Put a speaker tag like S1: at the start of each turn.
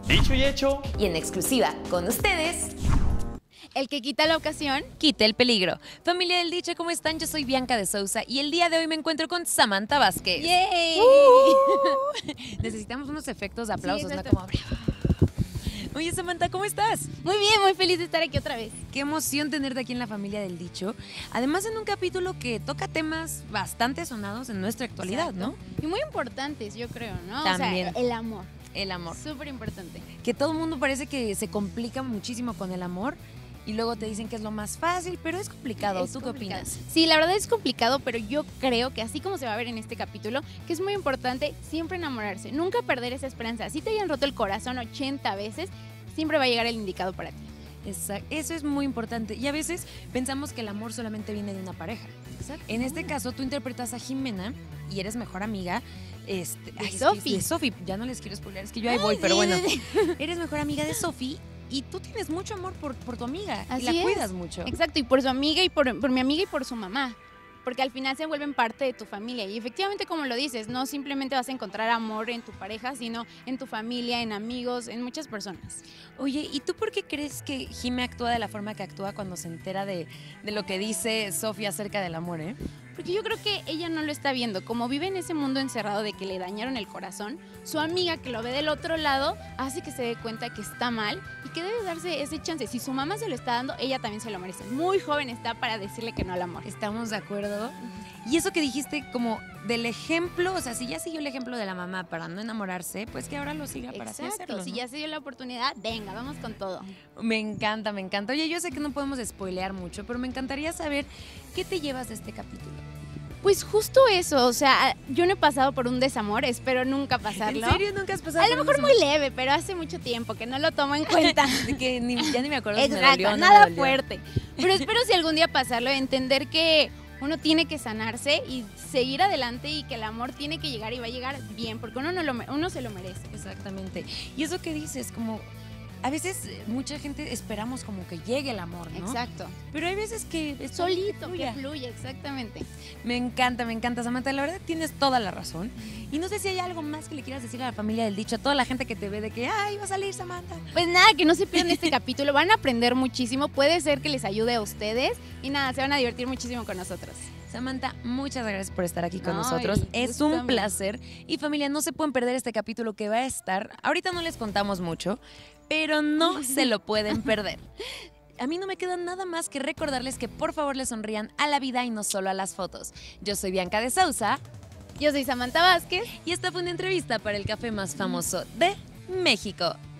S1: Dicho y hecho.
S2: Y en exclusiva con ustedes,
S3: el que quita la ocasión,
S2: quita el peligro. Familia del Dicho, ¿cómo están? Yo soy Bianca de Sousa y el día de hoy me encuentro con Samantha Vázquez.
S3: ¡yay!
S2: Necesitamos unos efectos de aplausos,
S3: Sí,
S2: ¿no?
S3: exacto.
S2: Como... Oye, Samantha, ¿cómo estás?
S3: Muy bien, muy feliz de estar aquí otra vez.
S2: Qué emoción tenerte aquí en la Familia del Dicho. Además, en un capítulo que toca temas bastante sonados en nuestra actualidad,
S3: Exacto.
S2: ¿no?
S3: Y muy importantes, yo creo, ¿no?
S2: También.
S3: O sea, el amor.
S2: El amor.
S3: Súper importante.
S2: Que todo el mundo parece que se complica muchísimo con el amor y luego te dicen que es lo más fácil, pero es complicado.
S3: Es
S2: ¿Tú
S3: complicado.
S2: qué opinas?
S3: Sí, la verdad es complicado, pero yo creo que así como se va a ver en este capítulo, que es muy importante siempre enamorarse, nunca perder esa esperanza. Así te hayan roto el corazón 80 veces, siempre va a llegar el indicado para ti.
S2: Exacto. Eso es muy importante. Y a veces pensamos que el amor solamente viene de una pareja.
S3: Exacto.
S2: En este caso, tú interpretas a Jimena y eres mejor amiga
S3: Sofi.
S2: de Sofi. Ya no les quiero spoilear, es que yo ahí voy, pero bueno. Eres mejor amiga de Sofi y tú tienes mucho amor por tu amiga.
S3: Así
S2: y la
S3: es.
S2: cuidas mucho.
S3: Exacto, y por su amiga y por mi amiga y por su mamá. Porque al final se vuelven parte de tu familia. Y efectivamente, como lo dices, no simplemente vas a encontrar amor en tu pareja, sino en tu familia, en amigos, en muchas personas.
S2: Oye, ¿y tú por qué crees que Jime actúa de la forma que actúa cuando se entera de lo que dice Sofía acerca del amor, eh?
S3: Porque yo creo que ella no lo está viendo. Como vive en ese mundo encerrado de que le dañaron el corazón, su amiga que lo ve del otro lado hace que se dé cuenta que está mal y que debe darse ese chance. Si su mamá se lo está dando, ella también se lo merece. Muy joven está para decirle que no al amor.
S2: Estamos de acuerdo. Y eso que dijiste como del ejemplo, o sea, si ya siguió el ejemplo de la mamá para no enamorarse, pues que ahora lo siga para así
S3: Exacto,
S2: hacerlo, ¿no?
S3: si ya se dio la oportunidad, venga, vamos con todo.
S2: Me encanta, me encanta. Oye, yo sé que no podemos spoilear mucho, pero me encantaría saber qué te llevas de este capítulo.
S3: Pues justo eso, o sea, yo no he pasado por un desamor, espero nunca pasarlo.
S2: ¿En serio nunca has pasado
S3: A lo
S2: por
S3: mejor
S2: un
S3: muy leve, pero hace mucho tiempo que no lo tomo en cuenta.
S2: desamor? Que ya ni me acuerdo si me
S3: Exacto,
S2: dolió o no me
S3: nada
S2: dolió.
S3: fuerte. Pero espero si algún día pasarlo, entender que uno tiene que sanarse y seguir adelante y que el amor tiene que llegar y va a llegar bien, porque uno se lo merece.
S2: Exactamente. Y eso que dices, como a veces mucha gente esperamos como que llegue el amor, ¿no?
S3: Exacto.
S2: Pero hay veces que es
S3: Solito,
S2: fluye.
S3: que fluye, exactamente.
S2: Me encanta, Samantha. La verdad tienes toda la razón. Y no sé si hay algo más que le quieras decir a la familia del Dicho, a toda la gente que te ve de que, ay, va a salir Samantha.
S3: Pues nada, que no se pierdan este capítulo, van a aprender muchísimo, puede ser que les ayude a ustedes y nada, se van a divertir muchísimo con nosotros.
S2: Samantha, muchas gracias por estar aquí con
S3: No,
S2: nosotros.
S3: el
S2: Es
S3: gusto
S2: un
S3: mío.
S2: placer. Y familia, no se pueden perder este capítulo que va a estar. Ahorita no les contamos mucho, pero no se lo pueden perder. A mí no me queda nada más que recordarles que por favor le sonrían a la vida y no solo a las fotos. Yo soy Bianca de Sousa
S3: Yo soy Samantha Vázquez.
S2: y esta fue una entrevista para el café más famoso de México.